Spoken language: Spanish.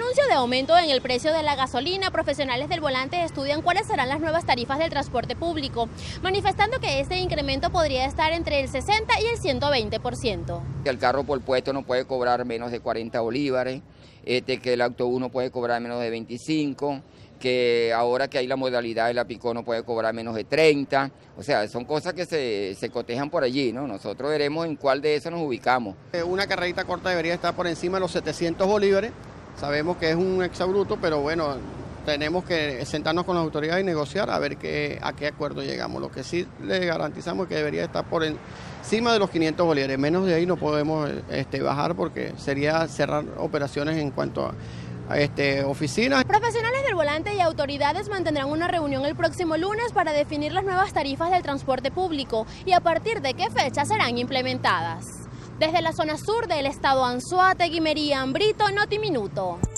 anuncio de aumento en el precio de la gasolina, profesionales del volante estudian cuáles serán las nuevas tarifas del transporte público, manifestando que este incremento podría estar entre el 60 y el 120%. El carro por puesto no puede cobrar menos de 40 bolívares, que el autobús no puede cobrar menos de 25, que ahora que hay la modalidad de la Picó no puede cobrar menos de 30, o sea, son cosas que se cotejan por allí, ¿no? Nosotros veremos en cuál de eso nos ubicamos. Una carrerita corta debería estar por encima de los 700 bolívares, sabemos que es un exabrupto, pero bueno, tenemos que sentarnos con las autoridades y negociar a ver a qué acuerdo llegamos. Lo que sí le garantizamos es que debería estar por encima de los 500 bolívares, menos de ahí no podemos bajar porque sería cerrar operaciones en cuanto a oficinas. Profesionales del volante y autoridades mantendrán una reunión el próximo lunes para definir las nuevas tarifas del transporte público y a partir de qué fecha serán implementadas. Desde la zona sur del estado Anzoátegui, Meriam Brito, Notiminuto.